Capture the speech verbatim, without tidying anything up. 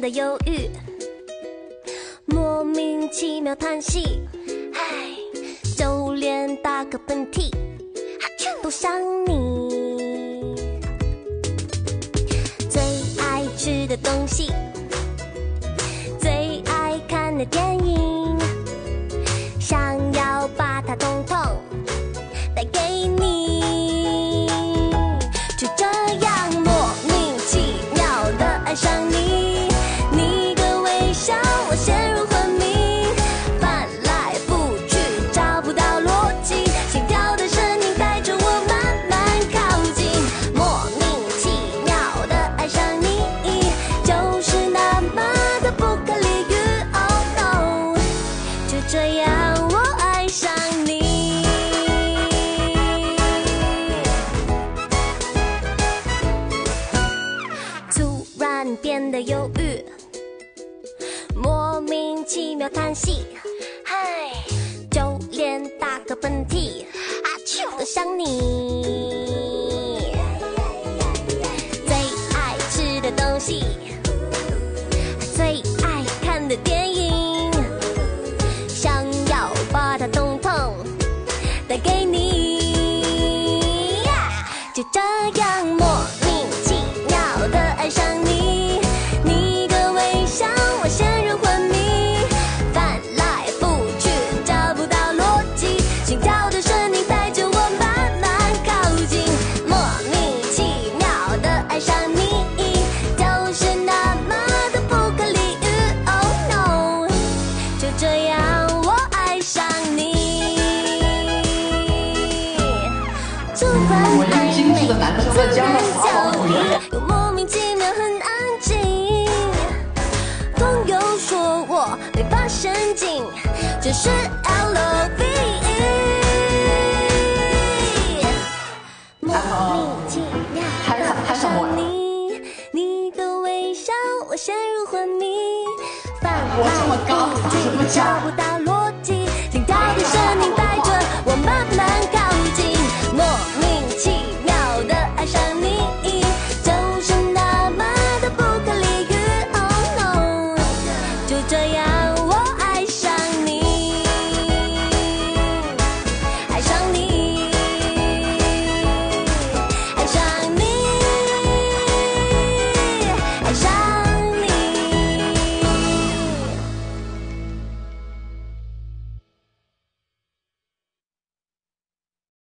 变得忧郁，莫名其妙叹息，唉，就连打个喷嚏，都想你。最爱吃的东西，最爱看的电影，想要把它统统带给你，就这样莫名其妙的爱上你，你的微笑我陷入昏迷，翻来覆去找不到逻辑，心跳的声音带着我慢慢靠近，莫名其妙的爱上你，就是那么的不可理喻。 Oh no， 就这样我爱上你。突然变得忧郁，莫名其妙叹息，唉，就连打个喷嚏，啊啾都想你。最爱吃的东西，最爱看的电影，想要把它统统带给你，就这样莫名其妙的爱上你，你的微笑我陷入昏迷，翻来覆去找不到逻辑，心跳的声音带着我慢慢靠近，莫名其妙的爱上你，就是那么的不可理喻。 Oh no， 就这样我爱上你。突然暧昧，突然焦虑，又莫名其妙很安静。朋友说我没发神经，这是 L O V E。莫名其妙的爱上你，你的微笑我陷入昏迷，翻来覆去找不到